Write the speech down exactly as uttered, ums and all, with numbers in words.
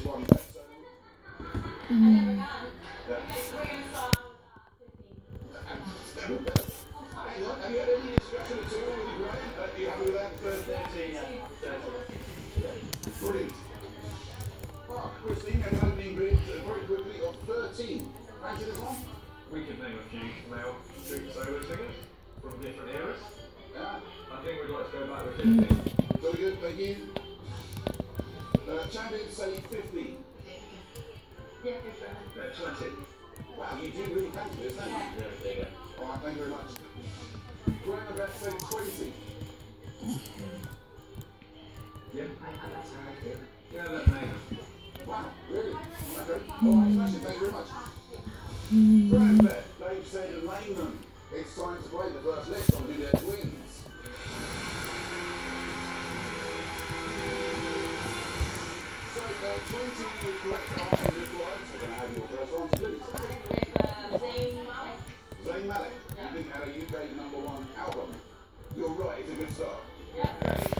one bet. So, Mm. Have you had any discussion at all with your brain? Uh, you happy with that? thirteen, brilliant. Mark, Christine, have you had an ingrid uh, very quickly of thirteen? Fancy this one? We could name a few male street solo singers from different eras. Yeah. I think we'd like to go back with fifty. Very good, thank you. Uh, champions say fifty. Uh, twenty. Wow, you do really fancy this, don't you? Yeah, there you go. All right, thank you very much. Graham Bet said twenty. Yeah. Yeah, that's name. Wow, really? Okay. All right, smashing, thank you very much. Graham Bet, Dave said name them. It's time to play the first list on Who Dares Wins. So, uh, twenty correct answers is right. So, we're going to have your first answer, please. Zayn Malik, you think had a U K number one album? You're right, it's a good start.